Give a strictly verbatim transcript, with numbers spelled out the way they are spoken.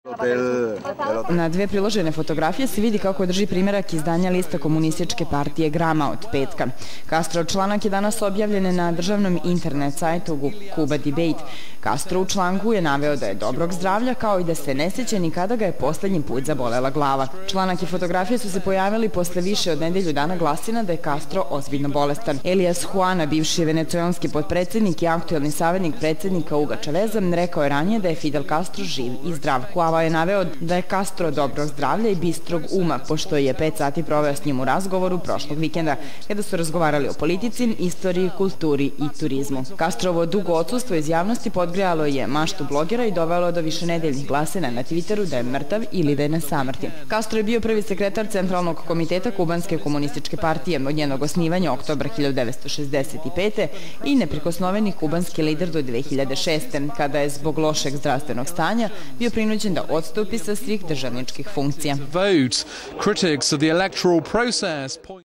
Na dve priložene fotografije se vidi kako drži primjerak izdanja lista komunističke partije Grama od petka. Castrov članak je danas objavljen na državnom internet sajtu Cuba Debate. Castro u članku je naveo da je dobrog zdravlja, kao i da se ne sjeća ni kada ga je posljednji put zabolela glava. Članak i fotografije su se pojavili posle više od nedelju dana glasina da je Castro ozbiljno bolestan. Elias Juana, bivši venecuelanski potpredsjednik i aktuelni savjetnik predsjednika Huga Chaveza, rekao je ranije da je Fidel Castro živ i zdrav. Juana je naveo da je Castro dobrog zdravlja i bistrog uma, pošto je pet sati proveo s njim u razgovoru prošlog vikenda, kada su razgovarali o politici, istoriji, kulturi i turizmu. Castrovo dugo odsustvo iz javnosti podgrijalo je maštu blogera i dovelo do višenedeljnih glasina na Twitteru da je mrtav ili da je na samrti. Castro je bio prvi sekretar Centralnog komiteta Kubanske komunističke partije od njenog osnivanja oktobra hiljadu devetsto šezdeset pete. i neprikosnoveni kubanski lider do dve hiljade šeste. kada je zbog lošeg zdravstvenog stanja bio prinuđen da odstupi sa svih državničkih funkcija.